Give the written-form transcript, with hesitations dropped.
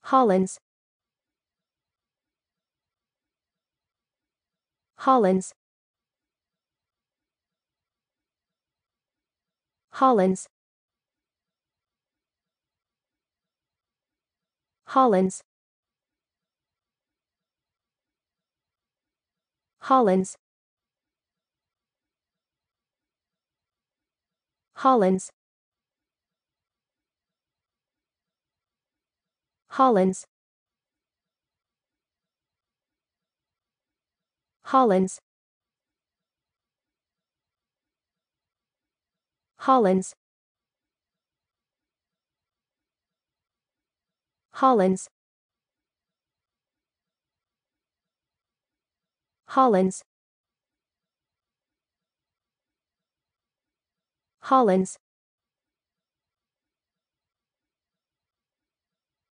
Hollands, Hollands, Hollands, Hollands, Hollands, Hollands, Hollands, Hollands, Hollands, Hollands, Hollands, Hollands,